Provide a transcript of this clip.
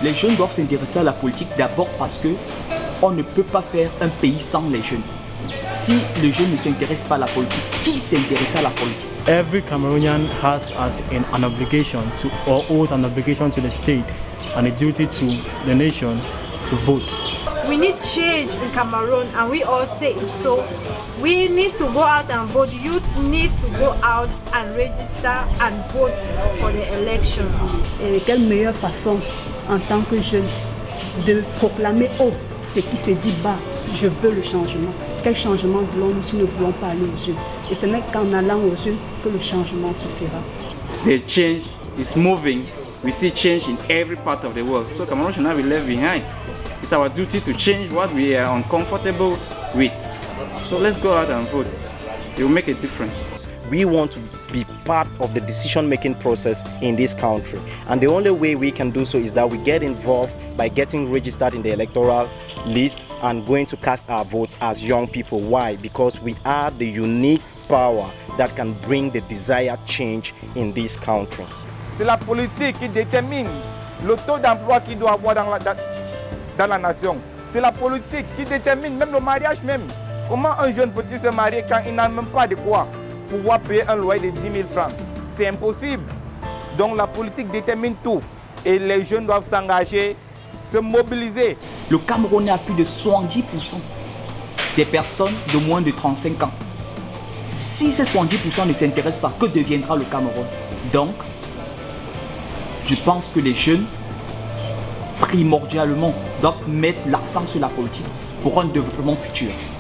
les jeunes doivent s'intéresser à la politique d'abord parce que on ne peut pas faire un pays sans les jeunes. Si le jeune ne s'intéresse pas à la politique, qui s'intéresse à la politique? Every Cameroonian has an obligation to, or owes an obligation to the state and a duty to the nation to vote. We need change in Cameroon, and we all say it. So we need to go out and vote. Youth need to go out and register and vote for the election. Et quelle meilleure façon en tant que jeune de proclamer haut ce qui se dit bas. Je veux le changement. Quel changement voulons-nous si nous ne voulons pas aller aux yeux? Et ce n'est qu'en allant aux yeux que le changement se fera. The change is moving. We see change in every part of the world. So Cameroon should not be left behind. It's our duty to change what we are uncomfortable with. So let's go out and vote. It will make a difference. We want to be part of the decision-making process in this country. And the only way we can do so is that we get involved by getting registered in the electoral list and going to cast our votes as young people. Why? Because we have the unique power that can bring the desired change in this country. C'est la politique qui détermine le taux d'emploi qu'il doit avoir dans la nation. C'est la politique qui détermine même le mariage même. Comment un jeune peut-il se marier quand il n'a même pas de quoi pouvoir payer un loyer de 10 000 francs? C'est impossible. Donc la politique détermine tout. Et les jeunes doivent s'engager, se mobiliser. Le Cameroun a plus de 70% des personnes de moins de 35 ans. Si ces 70% ne s'intéressent pas, que deviendra le Cameroun? Donc, je pense que les jeunes, primordialement, doivent mettre l'accent sur la politique pour un développement futur.